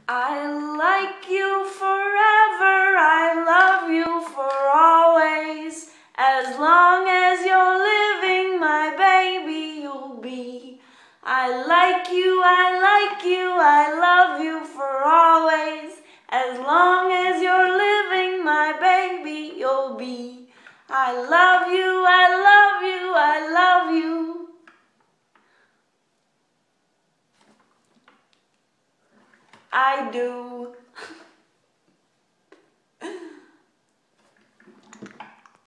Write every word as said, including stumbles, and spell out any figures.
I like you forever, I love you for always. As long as you're living, my baby, you'll be. I like you, I like you, I love you for always. As long as you're living, my baby, you'll be. I love you, I love you, I love you. I do.